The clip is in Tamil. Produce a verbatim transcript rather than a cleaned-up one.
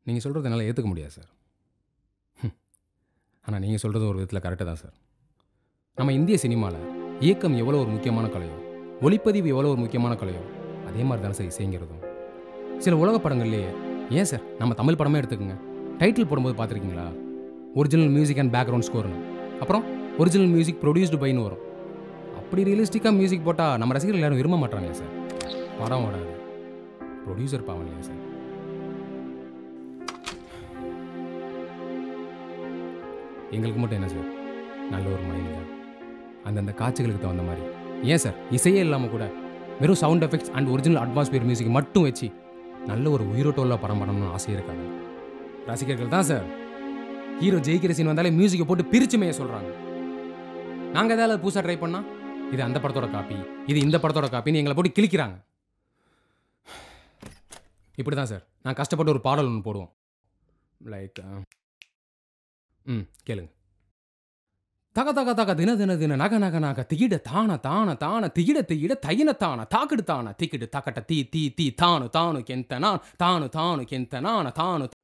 நீங்கள் சொல்கிறது என்னால் ஏற்றுக்க முடியாது சார். ஆனால் நீங்கள் சொல்கிறது ஒரு விதத்தில் கரெக்டு தான் சார். நம்ம இந்திய சினிமாவில் இயக்கம் எவ்வளோ ஒரு முக்கியமான கலையோ, ஒளிப்பதிவு எவ்வளோ ஒரு முக்கியமான கலையோ, அதே மாதிரி தானே சார் இசைங்கிறதும். சில உலக படங்கள்லேயே, ஏன் சார் நம்ம தமிழ் படமே எடுத்துக்கோங்க, டைட்டில் போடும்போது பார்த்துருக்கீங்களா, ஒரிஜினல் மியூசிக் அண்ட் பேக்ரவுண்ட் ஸ்கோர்னு, அப்புறம் ஒரிஜினல் மியூசிக் ப்ரொடியூஸ்டு பைன்னு வரும். அப்படி ரியலிஸ்டிக்காக மியூசிக் போட்டால் நம்ம ரசிகர்கள் யாரும் விரும்ப மாட்டாங்களே சார். படம் ஓடாது, ப்ரொடியூசர் பாவம் இல்லையா சார். எங்களுக்கு மட்டும் என்ன சார், நல்ல ஒரு மைண்ட் தான், அந்தந்த காட்சிகளுக்கு தகுந்த மாதிரி. ஏன் சார் இசையே இல்லாமல் கூட வெறும் sound effects and original atmosphere music மட்டும் வச்சு நல்ல ஒரு உயிரோட்டோல படம் பண்ணணும்னு ஆசை இருக்காங்க. ரசிகர்கள் தான் சார் ஹீரோ ஜெயிக்கிற சீன் வந்தாலே மியூசிக்கை போட்டு பிரிச்சுமைய சொல்கிறாங்க. நாங்கள் ஏதாவது புதுசாக ட்ரை பண்ணால் இது அந்த படத்தோட காப்பி, இது இந்த படத்தோட காப்பின்னு எங்களை போட்டு கிழிக்கிறாங்க. இப்படி தான் சார் நான் கஷ்டப்பட்டு ஒரு பாடல் ஒன்று போடுவோம். லைக் ம் கேளுங்க. தக தக தக தின தின தின நக நக நக திகிட தான தான தான திகிட திகிட தைன தான தாக்கிடு தான திக்கிடு தக்கட்ட தீ தீ தீ தானு தானு கெந்த நான் தானு தானு கெந்த நான தானு